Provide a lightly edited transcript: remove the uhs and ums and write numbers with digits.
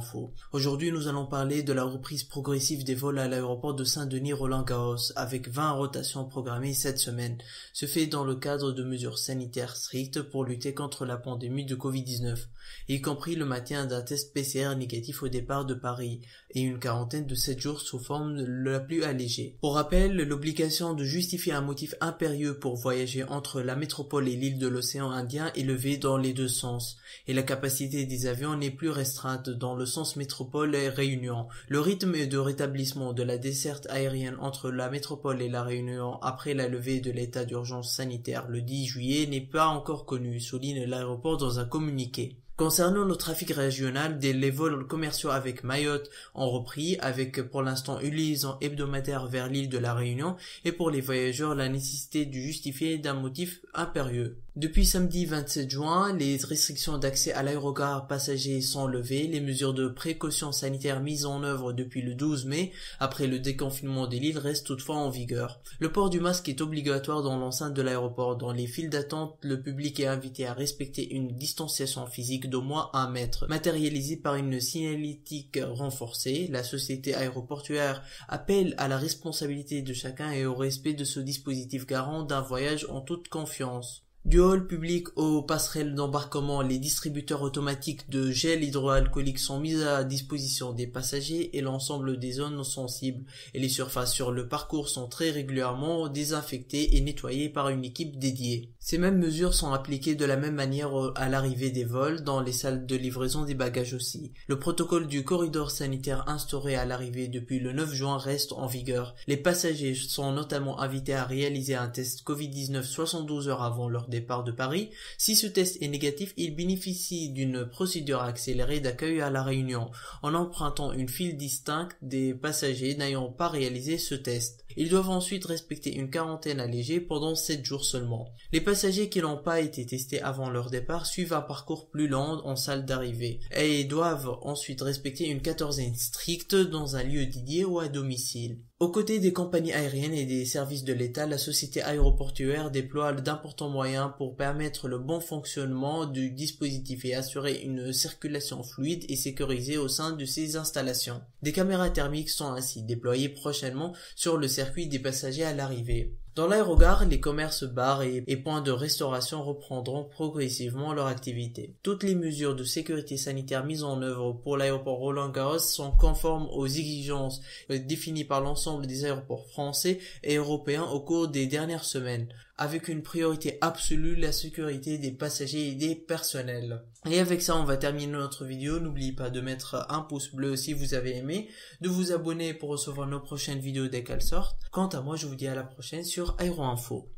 Info. Aujourd'hui, nous allons parler de la reprise progressive des vols à l'aéroport de Saint-Denis Roland-Garros avec 20 rotations programmées cette semaine. Ce fait dans le cadre de mesures sanitaires strictes pour lutter contre la pandémie de Covid-19, y compris le maintien d'un test PCR négatif au départ de Paris et une quarantaine de 7 jours sous forme la plus allégée. Pour rappel, l'obligation de justifier un motif impérieux pour voyager entre la métropole et l'île de l'océan Indien est levée dans les deux sens, et la capacité des avions n'est plus restreinte dans le sens métropole et Réunion. Le rythme de rétablissement de la desserte aérienne entre la métropole et la Réunion après la levée de l'état d'urgence sanitaire le 10 juillet n'est pas encore connu, souligne l'aéroport dans un communiqué. Concernant le trafic régional, les vols commerciaux avec Mayotte ont repris, avec pour l'instant une liaison hebdomadaire vers l'île de la Réunion, et pour les voyageurs la nécessité de justifier d'un motif impérieux. Depuis samedi 27 juin, les restrictions d'accès à l'aérogare passagers sont levées, les mesures de précaution sanitaire mises en œuvre depuis le 12 mai, après le déconfinement de l'île, restent toutefois en vigueur. Le port du masque est obligatoire dans l'enceinte de l'aéroport. Dans les files d'attente, le public est invité à respecter une distanciation physique d'au moins 1 mètre. Matérialisée par une signalétique renforcée, la société aéroportuaire appelle à la responsabilité de chacun et au respect de ce dispositif garant d'un voyage en toute confiance. Du hall public aux passerelles d'embarquement, les distributeurs automatiques de gel hydroalcoolique sont mis à disposition des passagers et l'ensemble des zones sensibles et les surfaces sur le parcours sont très régulièrement désinfectées et nettoyées par une équipe dédiée. Ces mêmes mesures sont appliquées de la même manière à l'arrivée des vols, dans les salles de livraison des bagages aussi. Le protocole du corridor sanitaire instauré à l'arrivée depuis le 9 juin reste en vigueur. Les passagers sont notamment invités à réaliser un test Covid-19 72 heures avant leur départ de Paris. Si ce test est négatif, ils bénéficient d'une procédure accélérée d'accueil à la Réunion, en empruntant une file distincte des passagers n'ayant pas réalisé ce test. Ils doivent ensuite respecter une quarantaine allégée pendant 7 jours seulement. Les passagers qui n'ont pas été testés avant leur départ suivent un parcours plus lent en salle d'arrivée et doivent ensuite respecter une quatorzaine stricte dans un lieu dédié ou à domicile. Aux côtés des compagnies aériennes et des services de l'État, la société aéroportuaire déploie d'importants moyens pour permettre le bon fonctionnement du dispositif et assurer une circulation fluide et sécurisée au sein de ces installations. Des caméras thermiques sont ainsi déployées prochainement sur le circuit des passagers à l'arrivée. Dans l'aérogare, les commerces, bars et points de restauration reprendront progressivement leur activité. Toutes les mesures de sécurité sanitaire mises en œuvre pour l'aéroport Roland-Garros sont conformes aux exigences définies par l'ensemble des aéroports français et européens au cours des dernières semaines, avec une priorité absolue, la sécurité des passagers et des personnels. Et avec ça, on va terminer notre vidéo. N'oubliez pas de mettre un pouce bleu si vous avez aimé, de vous abonner pour recevoir nos prochaines vidéos dès qu'elles sortent. Quant à moi, je vous dis à la prochaine sur Aéro Info.